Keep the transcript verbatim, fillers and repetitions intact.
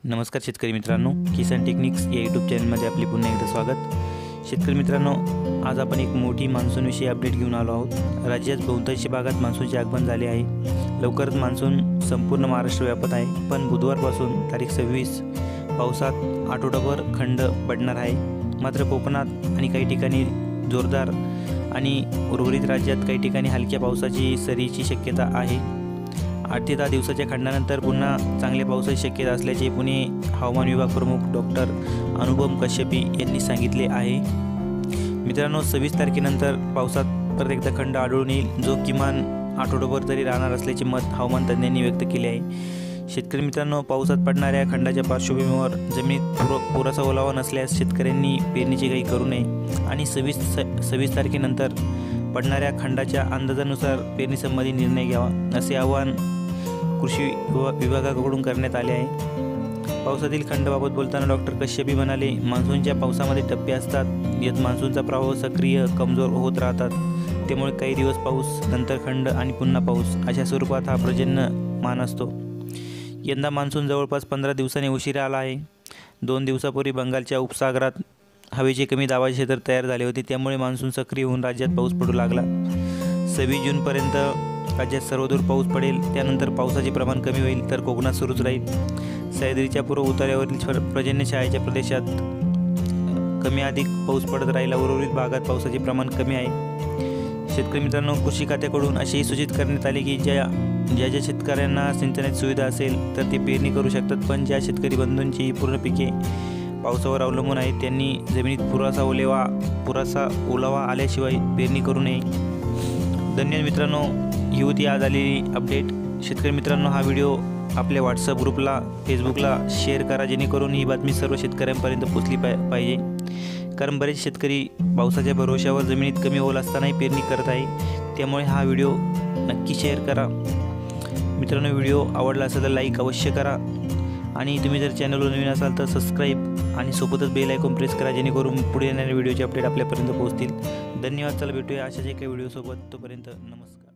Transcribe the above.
नमस्कार शेतकरी मित्रांनो, किसान टेक्निक्स या यूट्यूब चॅनलमध्ये आपले पुन्हा एकदा स्वागत। शेतकरी मित्रांनो, आज आपण एक मोठी मान्सूनविषयी अपडेट घेऊन आलो आहोत। राज्यात बहुतांशी भागात मान्सूनचे आगमन झाले आहे। लवकरच मान्सून संपूर्ण महाराष्ट्र व्यापत आहे, पण बुधवारपासून तारीख सव्वीस पावसात आठवडाभर खंड पडणार आहे। मात्र कोकणात आणि काही ठिकाणी जोरदार आणि उर्वरित राज्यात काही ठिकाणी हलक्या पावसाची सरीची शक्यता आहे। आठ ते दहा दिवसाच्या खंडानंतर पुन्हा चांगल्या पावसाची शक्यता असल्याचे पुणे हवामान विभाग प्रमुख डॉक्टर अनुपम कश्यपी यांनी सांगितले आहे। मित्रांनो, सव्वीस तारखेनंतर पावसात परत एकदा खंड आढळून येईल, जो किमान आठवडाभर तरी राहणार असल्याचे मत हवामान तज्ज्ञांनी व्यक्त केले आहे। शेतकरी मित्रांनो, पावसात पडणाऱ्या खंडाच्या पार्श्वभूमीवर जमिनीत पुर पुराचा ओलावा नसल्यास शेतकऱ्यांनी पेरणीची घाई करू नये आणि सव्वीस सव्वीस तारखेनंतर पडणाऱ्या खंडाच्या अंदाजानुसार पेरणीसंबंधी निर्णय घ्यावा, असे आवाहन कृषी विभागाकडून करण्यात आले आहे। पावसातील खंडाबाबत बोलताना डॉक्टर कश्यपी म्हणाले, मान्सूनच्या पावसामध्ये टप्पे असतात। यात मान्सूनचा प्रवाह सक्रिय कमजोर होत राहतात, त्यामुळे काही दिवस पाऊस, नंतर खंड आणि पुन्हा पाऊस अशा स्वरूपात हा पर्जन्यमान असतो। यंदा मान्सून जवळपास पंधरा दिवसांनी उशिरा आला आहे। दोन दिवसापूर्वी बंगालच्या उपसागरात हवेचे कमी दाबाचे क्षेत्र तयार झाले होते, त्यामुळे मान्सून सक्रिय होऊन राज्यात पाऊस पडू लागला। सव्वीस जूनपर्यंत राज्यात सर्वदूर पाऊस पडेल, त्यानंतर पावसाचे प्रमाण कमी होईल, तर कोकणात सुरूच राहील। सह्याद्रीच्या पूर्व उतार्यावरील पर्जन्यछायेच्या प्रदेशात कमी अधिक पाऊस पडत राहिला, उर्वरित भागात पावसाचे प्रमाण कमी आहे। शेतकरी मित्रांनो, कृषी खात्याकडून असेही सूचित करण्यात आले की ज्या ज्या ज्या शेतकऱ्यांना सिंचनाची सुविधा असेल तर ते पेरणी करू शकतात, पण ज्या शेतकरी बंधूंची पूर्ण पिके पावसावर अवलंबून आहेत त्यांनी जमिनीत पुराचा ओलेवा पुराचा ओलावा आल्याशिवाय पेरणी करू नये। धन्यवाद मित्रांनो, ही होती आज आलेली अपडेट। शेतकरी मित्रांनो, हा व्हिडिओ आपल्या व्हॉट्सअप ग्रुपला, फेसबुकला शेअर करा, जेणेकरून ही बातमी सर्व शेतकऱ्यांपर्यंत पोचली पाहिजे। कारण बरेच शेतकरी पावसाच्या भरोश्यावर जमिनीत कमी ओल असतानाही पेरणी करत आहे, त्यामुळे हा व्हिडिओ नक्की शेअर करा। मित्रांनो, व्हिडिओ आवडला असेल तर लाईक अवश्य करा आणि तुम्ही जर चॅनलवर नवीन असाल तर सबस्क्राईब आणि सोबतच बेल आयकॉन प्रेस करा, जेणेकरून पुढे येणाऱ्या व्हिडिओचे अपडेट आपल्यापर्यंत पोहोचतील। धन्यवाद। चला भेटूया अशाच एका व्हिडिओसोबत, तोपर्यंत नमस्कार।